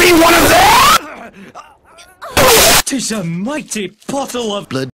me one of them! 'Tis a mighty pottle of blood.